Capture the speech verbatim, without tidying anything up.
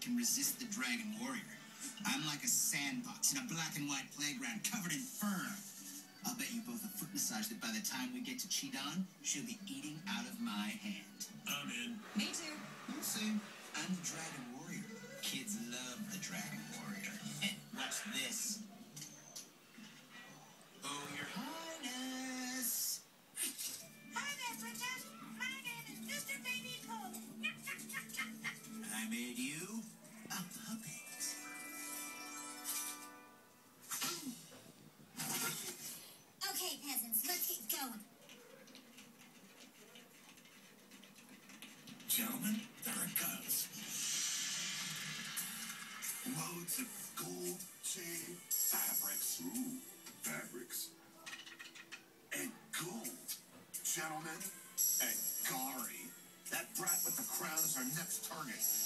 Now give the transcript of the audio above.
can resist the Dragon Warrior. I'm like a sandbox in a black and white playground covered in fur. I'll bet you both a foot massage that by the time we get to Chidan, she'll be eating out of my hand. I'm in. Me too. We'll see. I'm the Dragon Warrior. Kids love the Dragon Warrior. And watch this. Oh, Your Highness. Hi there, Princess. My name is Mister Baby Pooh. I made you a puppet. Okay, peasants, let's get going. Gentlemen, there it goes. Loads of gold chain fabrics. Ooh, fabrics. And gold. Gentlemen, and Gari. That brat with the crown is our next target.